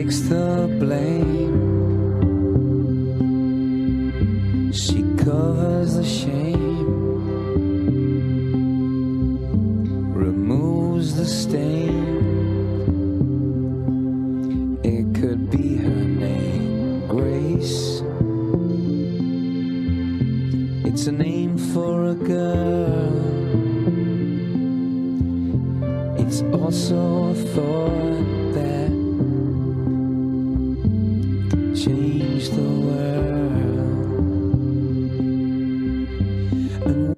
takes the blame. She covers the shame, removes the stain. It could be her name, Grace. It's a name for a girl. It's also a thought that changed the world.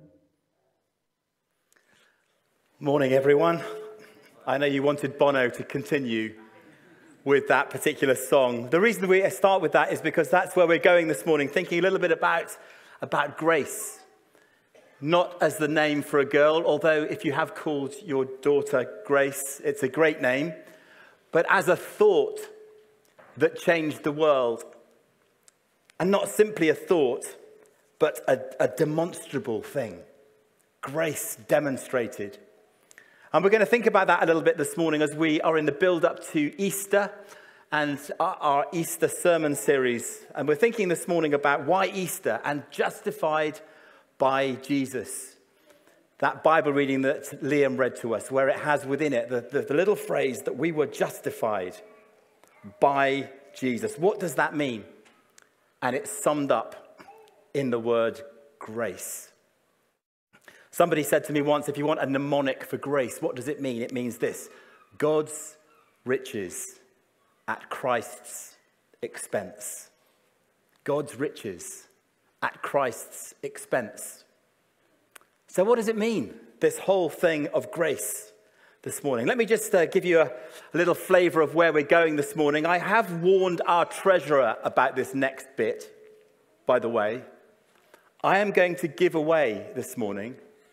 Morning, everyone. I know you wanted Bono to continue with that particular song. The reason we start with that is because that's where we're going this morning, thinking a little bit about grace. Not as the name for a girl, although if you have called your daughter Grace, it's a great name, but as a thought that changed the world. And not simply a thought, but a demonstrable thing. Grace demonstrated. And we're going to think about that a little bit this morning as we are in the build-up to Easter and our Easter sermon series. And we're thinking this morning about why Easter and justified by Jesus. That Bible reading that Liam read to us, where it has within it the little phrase that we were justified by Jesus. What does that mean? And it's summed up in the word grace. Somebody said to me once, if you want a mnemonic for grace, what does it mean? It means this: God's riches at Christ's expense. God's riches at Christ's expense. So what does it mean, this whole thing of grace this morning? Let me just give you a little flavour of where we're going this morning. I have warned our treasurer about this next bit, by the way. I am going to give away this morning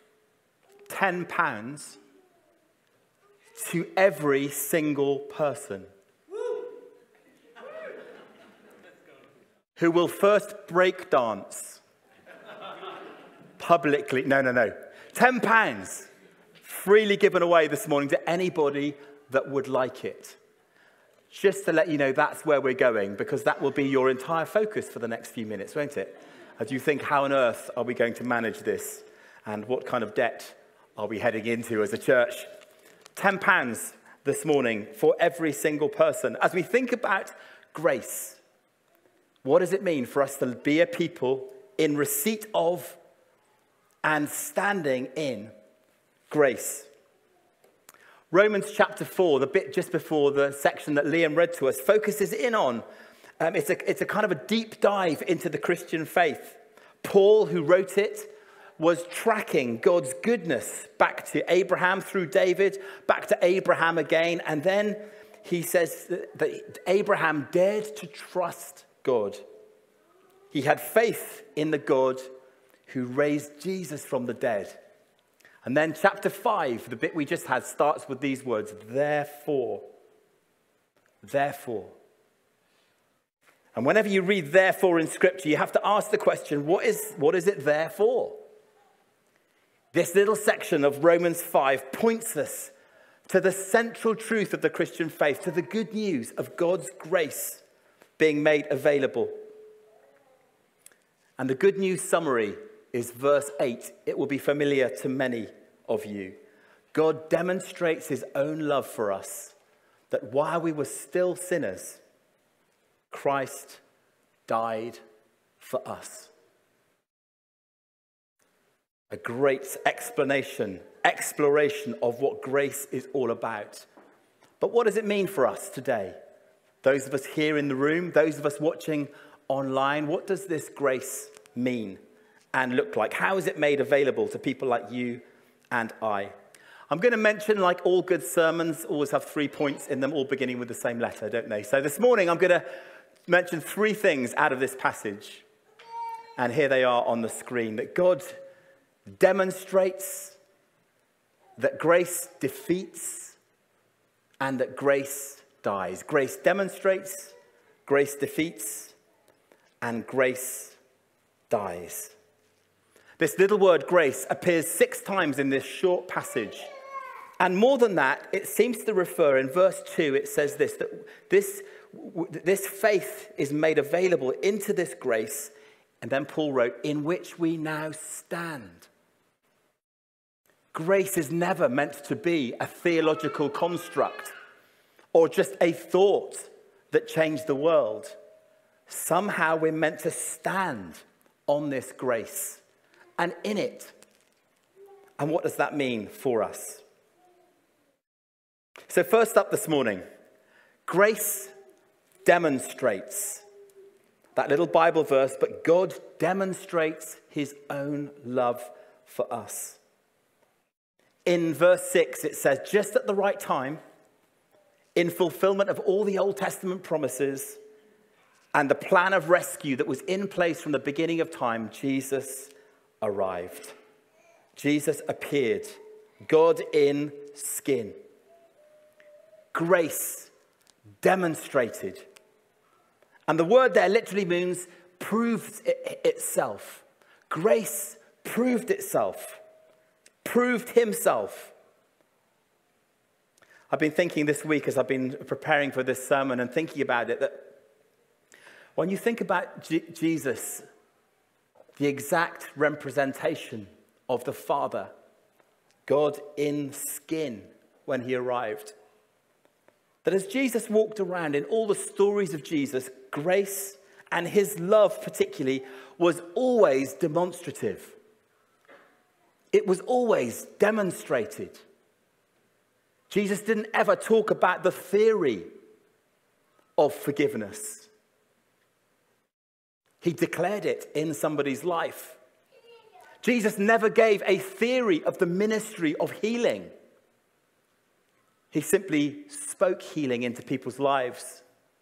£10 to every single person who will first break dance publicly. No. £10 freely given away this morning to anybody that would like it. Just to let you know that's where we're going, because that will be your entire focus for the next few minutes, won't it? As you think, how on earth are we going to manage this? And what kind of debt are we heading into as a church? £10 this morning for every single person. As we think about grace, what does it mean for us to be a people in receipt of and standing in grace? Romans chapter 4, the bit just before the section that Liam read to us, focuses in on, it's a kind of a deep dive into the Christian faith. Paul, who wrote it, was tracking God's goodness back to Abraham through David, back to Abraham again, and then he says that Abraham dared to trust God. He had faith in the God who raised Jesus from the dead. And then chapter 5, the bit we just had, starts with these words: therefore. Therefore. And whenever you read therefore in Scripture, you have to ask the question, what is it there for? This little section of Romans 5 points us to the central truth of the Christian faith, to the good news of God's grace being made available. And the good news summary is verse 8. It will be familiar to many of you. God demonstrates his own love for us, that while we were still sinners, Christ died for us. A great exploration of what grace is all about. But what does it mean for us today? Those of us here in the room, those of us watching online, what does this grace mean and look like? How is it made available to people like you and I? I'm going to mention, like all good sermons, always have 3 points in them, all beginning with the same letter, don't they? So this morning I'm going to mention 3 things out of this passage. And here they are on the screen. That God demonstrates, that grace defeats, and that grace dies. Grace demonstrates, grace defeats, and grace dies. This little word grace appears 6 times in this short passage. And more than that, it seems to refer, in verse 2, it says this, that this faith is made available into this grace, and then Paul wrote, in which we now stand. Grace is never meant to be a theological construct or just a thought that changed the world. Somehow we're meant to stand on this grace and in it. And what does that mean for us? So first up this morning, grace demonstrates. That little Bible verse, but God demonstrates his own love for us. In verse 6, it says, just at the right time, in fulfillment of all the Old Testament promises and the plan of rescue that was in place from the beginning of time, Jesus arrived. Jesus appeared, God in skin. Grace demonstrated. And the word there literally means proved itself. Grace proved itself, proved himself. I've been thinking this week as I've been preparing for this sermon and thinking about it, that when you think about Jesus, the exact representation of the Father, God in skin when he arrived, that as Jesus walked around in all the stories of Jesus, grace and his love particularly was always demonstrative. It was always demonstrated. Jesus didn't ever talk about the theory of forgiveness. He declared it in somebody's life. Jesus never gave a theory of the ministry of healing. He simply spoke healing into people's lives.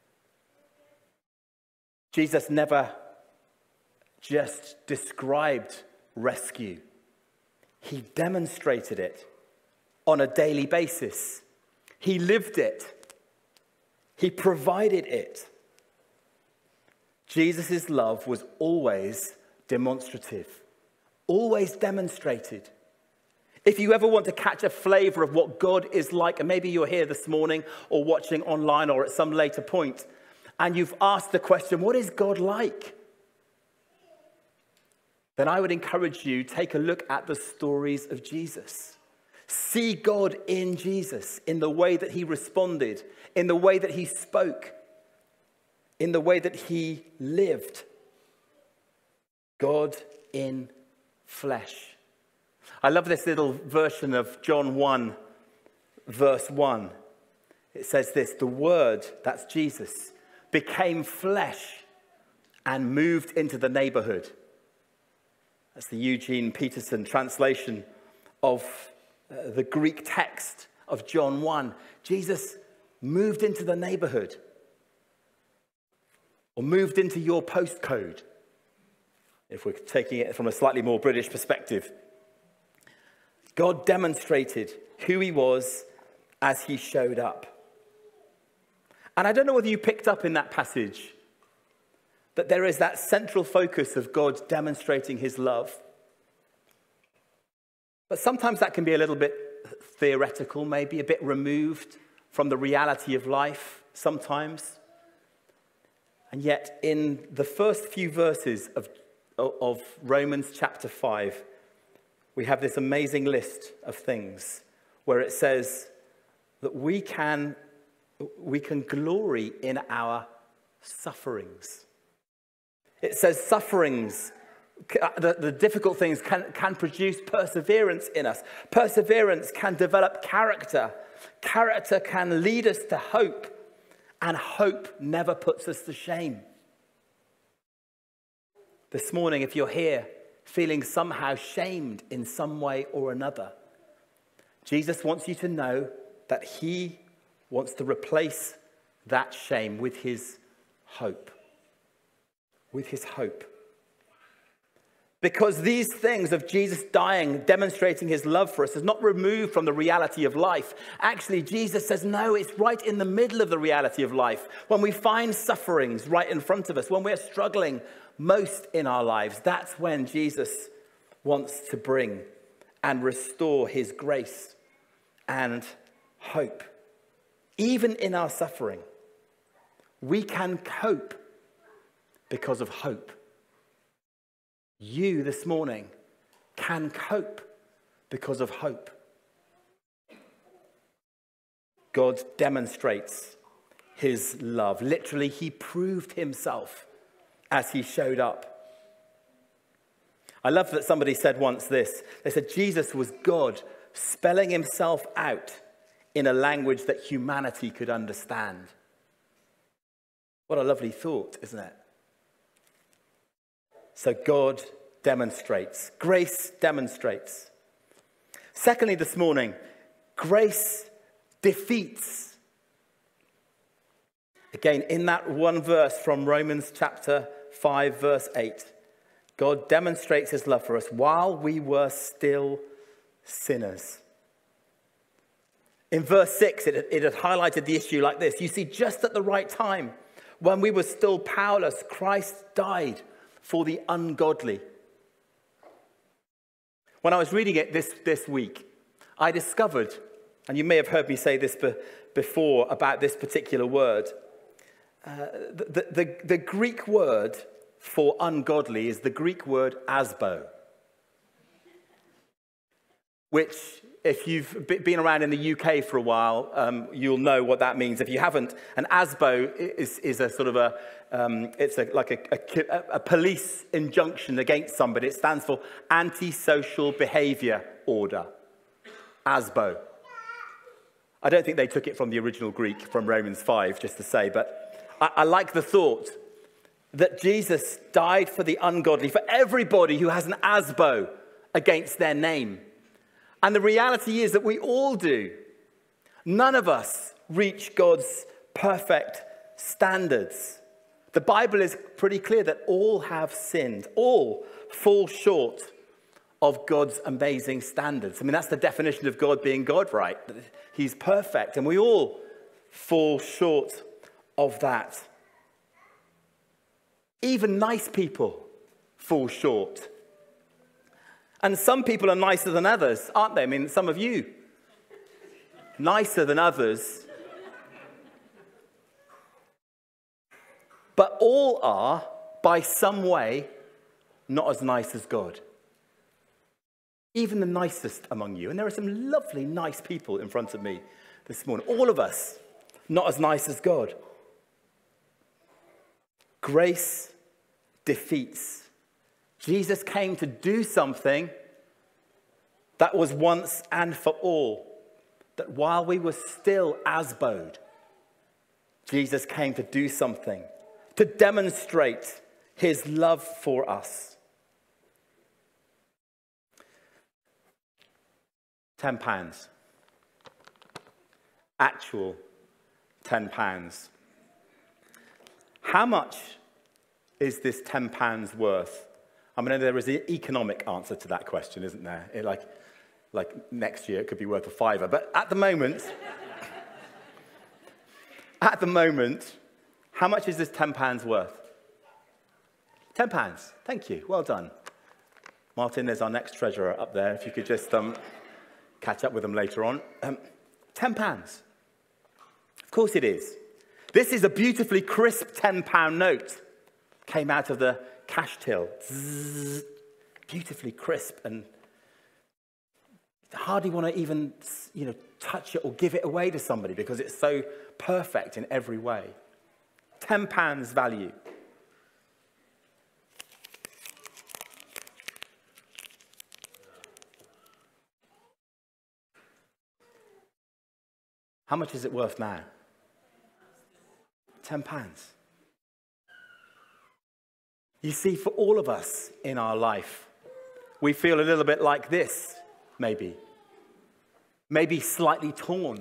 Jesus never just described rescue. He demonstrated it on a daily basis. He lived it. He provided it. Jesus' love was always demonstrative, always demonstrated. If you ever want to catch a flavor of what God is like, and maybe you're here this morning or watching online or at some later point, and you've asked the question, what is God like? Then I would encourage you, take a look at the stories of Jesus. See God in Jesus, in the way that he responded, in the way that he spoke, in the way that he lived. God in flesh. I love this little version of John 1, verse 1. It says this, the Word, that's Jesus, became flesh and moved into the neighborhood. That's the Eugene Peterson translation of the Greek text of John 1. Jesus moved into the neighborhood, or moved into your postcode, if we're taking it from a slightly more British perspective. God demonstrated who he was as he showed up. And I don't know whether you picked up in that passage that there is that central focus of God demonstrating his love. But sometimes that can be a little bit theoretical, maybe a bit removed from the reality of life sometimes. And yet in the first few verses of Romans chapter 5, we have this amazing list of things where it says that we can glory in our sufferings. It says sufferings, the difficult things can produce perseverance in us. Perseverance can develop character. Character can lead us to hope. And hope never puts us to shame. This morning, if you're here feeling somehow shamed in some way or another, Jesus wants you to know that he wants to replace that shame with his hope. With his hope. Because these things of Jesus dying, demonstrating his love for us, is not removed from the reality of life. Actually, Jesus says, no, it's right in the middle of the reality of life. When we find sufferings right in front of us, when we're struggling most in our lives, that's when Jesus wants to bring and restore his grace and hope. Even in our suffering, we can cope because of hope. You this morning can cope because of hope. God demonstrates his love. Literally, he proved himself as he showed up. I love that somebody said once this. They said Jesus was God spelling himself out in a language that humanity could understand. What a lovely thought, isn't it? So God demonstrates. Grace demonstrates. Secondly, this morning, grace defeats. Again, in that one verse from Romans chapter 5, verse 8, God demonstrates his love for us while we were still sinners. In verse 6, it had highlighted the issue like this. You see, just at the right time, when we were still powerless, Christ died for the ungodly. When I was reading it this week, I discovered, and you may have heard me say this before about this particular word, the Greek word for ungodly is the Greek word asbo, which, if you've been around in the UK for a while, you'll know what that means. If you haven't, an ASBO is a sort of a police injunction against somebody. It stands for Antisocial Behaviour Order, ASBO. I don't think they took it from the original Greek, from Romans 5, just to say, but I like the thought that Jesus died for the ungodly, for everybody who has an ASBO against their name. And the reality is that we all do. None of us reach God's perfect standards. The Bible is pretty clear that all have sinned. All fall short of God's amazing standards. I mean, that's the definition of God being God, right? He's perfect, and we all fall short of that. Even nice people fall short. And some people are nicer than others, aren't they? I mean, some of you, nicer than others. But all are, by some way, not as nice as God. Even the nicest among you. And there are some lovely, nice people in front of me this morning. All of us, not as nice as God. Grace defeats. Jesus came to do something that was once and for all. That while we were still asbowed, Jesus came to do something, to demonstrate his love for us. £10. Actual £10. How much is this £10 worth? I mean, there is an economic answer to that question, isn't there? Like next year, it could be worth a £5. But at the moment, how much is this £10 worth? £10. Thank you. Well done. Martin, there's our next treasurer up there. If you could just catch up with them later on. £10. Of course it is. This is a beautifully crisp £10 note. Came out of the cash till. Zzz, beautifully crisp, and hardly want to even, touch it or give it away to somebody because it's so perfect in every way. £10 value. How much is it worth now? £10. You see, for all of us in our life, we feel a little bit like this, maybe. Maybe slightly torn.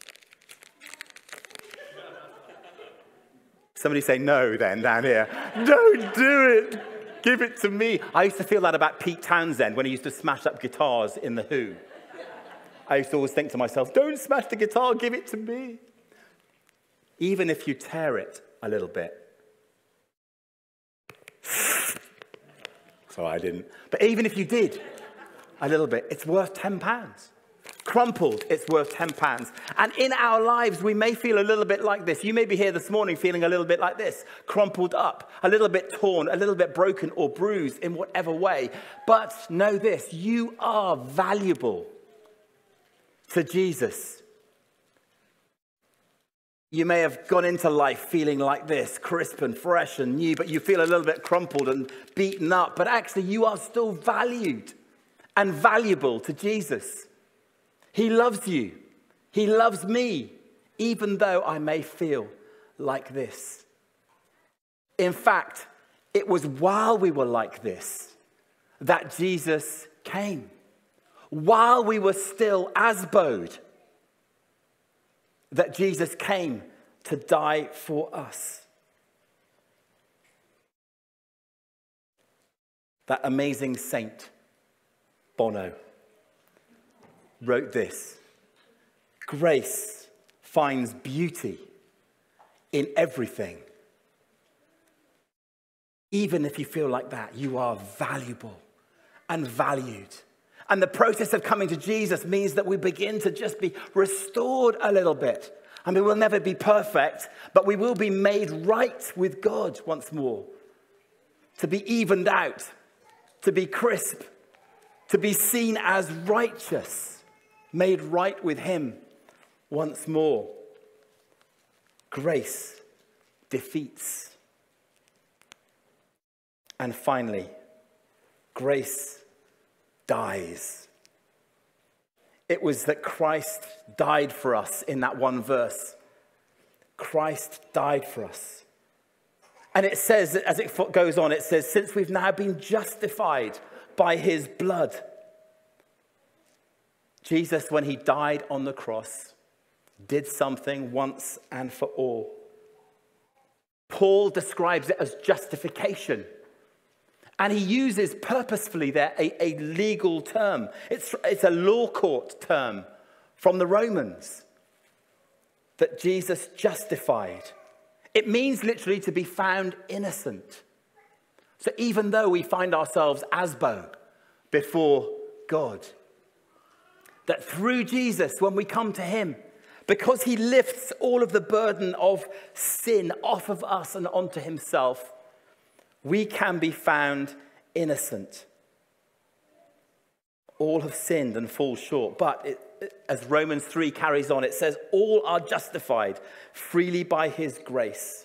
Somebody say no then, down here. Don't do it. Give it to me. I used to feel that about Pete Townsend when he used to smash up guitars in The Who. I used to always think to myself, don't smash the guitar, give it to me. Even if you tear it a little bit. So I didn't. But even if you did a little bit, it's worth £10. Crumpled, it's worth £10. And in our lives, we may feel a little bit like this. You may be here this morning feeling a little bit like this, crumpled up, a little bit torn, a little bit broken or bruised in whatever way. But know this, you are valuable to Jesus. You may have gone into life feeling like this, crisp and fresh and new, but you feel a little bit crumpled and beaten up. But actually, you are still valued and valuable to Jesus. He loves you. He loves me, even though I may feel like this. In fact, it was while we were like this that Jesus came. While we were still asbowed, that Jesus came to die for us. That amazing saint, Bono, wrote this: grace finds beauty in everything. Even if you feel like that, you are valuable and valued. And the process of coming to Jesus means that we begin to just be restored a little bit. I mean, we'll never be perfect, but we will be made right with God once more. To be evened out, to be crisp, to be seen as righteous, made right with him once more. Grace defeats. And finally, grace dies. It was that Christ died for us in that one verse. Christ died for us. And it says, as it goes on, it says, since we've now been justified by his blood. Jesus, when he died on the cross, did something once and for all. Paul describes it as justification. And he uses purposefully there a legal term. It's a law court term from the Romans that Jesus justified. It means literally to be found innocent. So even though we find ourselves asbo before God, that through Jesus, when we come to him, because he lifts all of the burden of sin off of us and onto himself, we can be found innocent. All have sinned and fall short. But as Romans 3 carries on, it says, all are justified freely by his grace.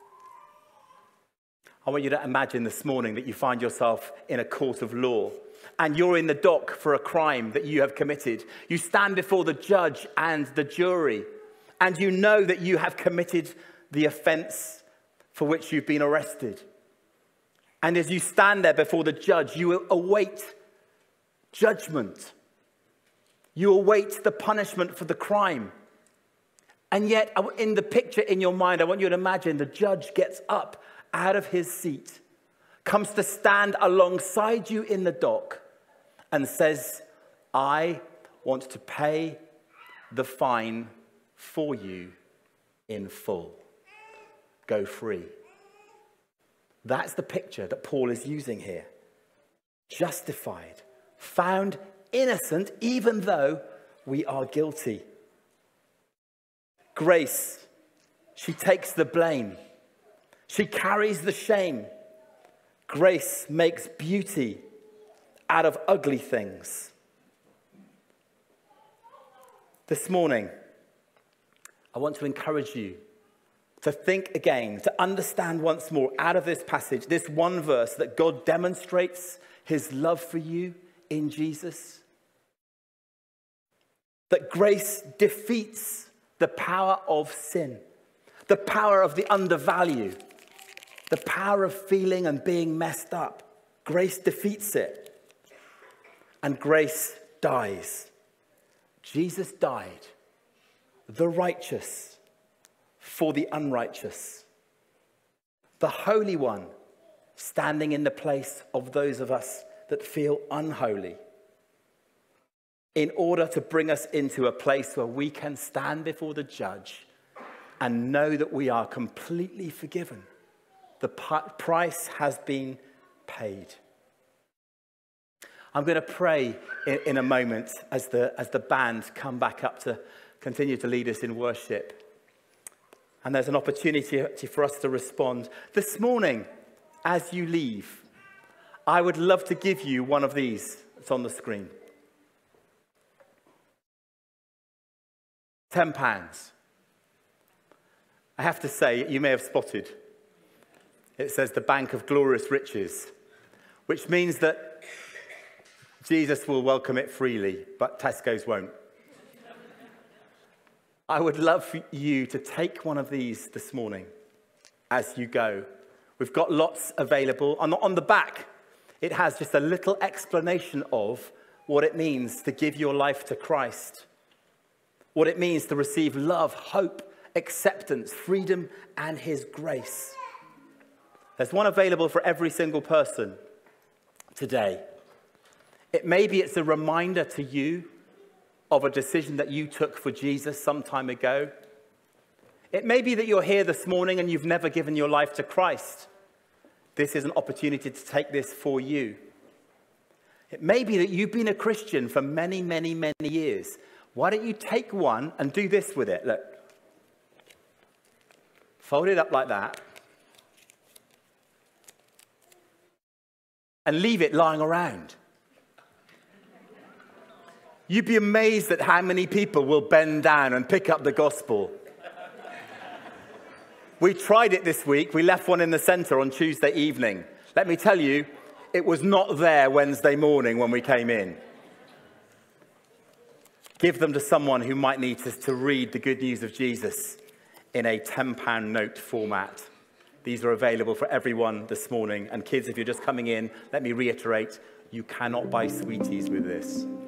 I want you to imagine this morning that you find yourself in a court of law and you're in the dock for a crime that you have committed. You stand before the judge and the jury, and you know that you have committed the offense for which you've been arrested. And as you stand there before the judge, you await judgment. You await the punishment for the crime. And yet, in the picture in your mind, I want you to imagine the judge gets up out of his seat, comes to stand alongside you in the dock, and says, I want to pay the fine for you in full. Go free. That's the picture that Paul is using here. Justified, found innocent, even though we are guilty. Grace, she takes the blame. She carries the shame. Grace makes beauty out of ugly things. This morning, I want to encourage you to think again, to understand once more out of this passage, this one verse, that God demonstrates his love for you in Jesus. That grace defeats the power of sin, the power of the undervalue, the power of feeling and being messed up. Grace defeats it. And grace dies. Jesus died, the righteous, for the unrighteous. The Holy One standing in the place of those of us that feel unholy, in order to bring us into a place where we can stand before the judge and know that we are completely forgiven. The price has been paid. I'm going to pray in a moment as the band come back up to continue to lead us in worship. And there's an opportunity for us to respond. This morning, as you leave, I would love to give you one of these that's on the screen. £10. I have to say, you may have spotted, it says the Bank of Glorious Riches, which means that Jesus will welcome it freely, but Tesco's won't. I would love for you to take one of these this morning as you go. We've got lots available. On the back, it has just a little explanation of what it means to give your life to Christ, what it means to receive love, hope, acceptance, freedom, and his grace. There's one available for every single person today. Maybe it's a reminder to you of a decision that you took for Jesus some time ago. It may be that you're here this morning and you've never given your life to Christ. This is an opportunity to take this for you. It may be that you've been a Christian for many, many, many years. Why don't you take one and do this with it? Look. Fold it up like that. And leave it lying around. You'd be amazed at how many people will bend down and pick up the gospel. We tried it this week. We left one in the centre on Tuesday evening. Let me tell you, it was not there Wednesday morning when we came in. Give them to someone who might need to read the good news of Jesus in a £10 note format. These are available for everyone this morning. And kids, if you're just coming in, let me reiterate, you cannot buy sweeties with this.